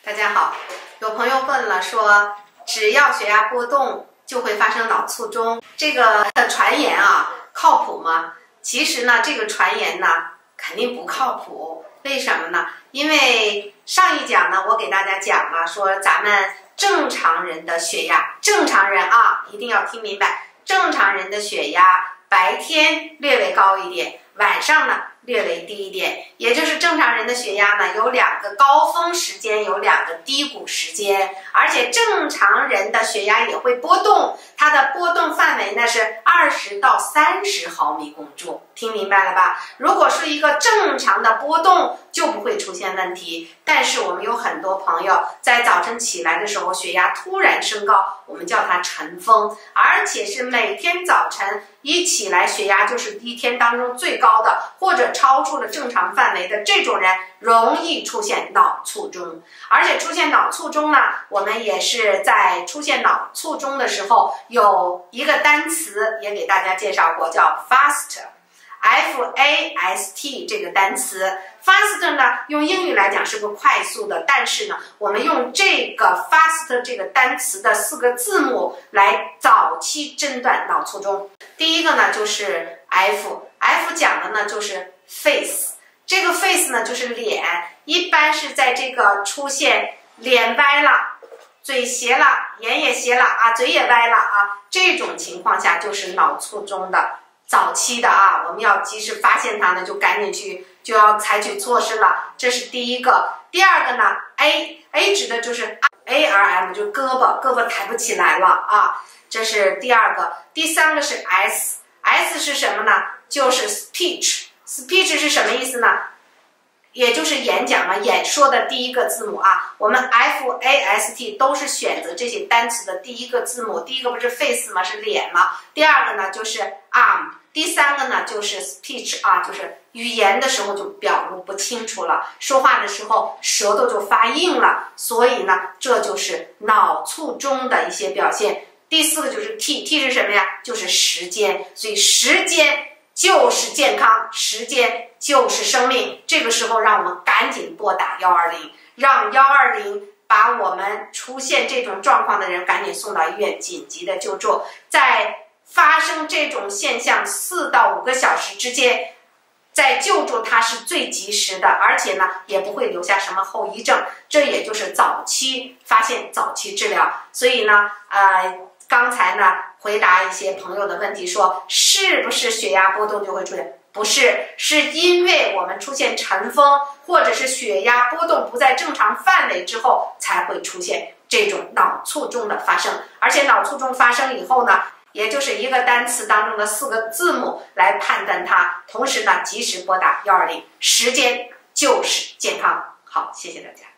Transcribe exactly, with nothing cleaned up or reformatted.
大家好，有朋友问了说，只要血压波动就会发生脑卒中，这个传言啊靠谱吗？其实呢，这个传言呢肯定不靠谱。为什么呢？因为上一讲呢，我给大家讲了，说咱们正常人的血压，正常人啊一定要听明白，正常人的血压白天略微高一点，晚上呢略微低一点，也就是正常人的血压呢有两个高峰时间，有两个低谷时间，而且正常人的血压也会波动，它的波动范围呢是二十到三十毫米汞柱，听明白了吧？如果是一个正常的波动，就不会出现问题。但是我们有很多朋友在早晨起来的时候血压突然升高，我们叫它晨风，而且是每天早晨一起来血压就是一天当中最高的，或者超出了正常范围的，这种人容易出现脑卒中。而且出现脑卒中呢，我们也是在出现脑卒中的时候有一个单词也给大家介绍过，叫 fast F A S T 这个单词 fast 呢，用英语来讲是个快速的，但是呢，我们用这个 fast 这个单词的四个字母来早期诊断脑卒中。第一个呢就是 F， F 讲的呢就是 face， 这个 face 呢就是脸，一般是在这个出现脸歪了，嘴斜了，眼也斜了啊，嘴也歪了啊，这种情况下就是脑卒中的早期的啊，我们要及时发现它呢，就赶紧去就要采取措施了。这是第一个。第二个呢 ，A A 指的就是 A R M， 就胳膊胳膊抬不起来了啊，这是第二个。第三个是 S S 是什么呢？就是 speech speech 是什么意思呢？也就是演讲嘛，演说的第一个字母啊，我们 F A S T 都是选择这些单词的第一个字母。第一个不是 face 吗？是脸吗？第二个呢就是 arm， 第三个呢就是 speech 啊，就是语言的时候就表露不清楚了，说话的时候舌头就发硬了，所以呢这就是脑卒中的一些表现。第四个就是 T T 是什么呀？就是时间，所以时间就是健康，时间就是生命。这个时候让我们赶紧拨打一二零，让一二零把我们出现这种状况的人赶紧送到医院紧急的救助。在发生这种现象四到五个小时之间，在救助它是最及时的，而且呢也不会留下什么后遗症，这也就是早期发现，早期治疗。所以呢呃刚才呢回答一些朋友的问题，说是不是血压波动就会出现？不是，是因为我们出现晨风或者是血压波动不在正常范围之后，才会出现这种脑卒中的发生。而且脑卒中发生以后呢，也就是一个单词当中的四个字母来判断它，同时呢及时拨打一二零，时间就是健康。好，谢谢大家。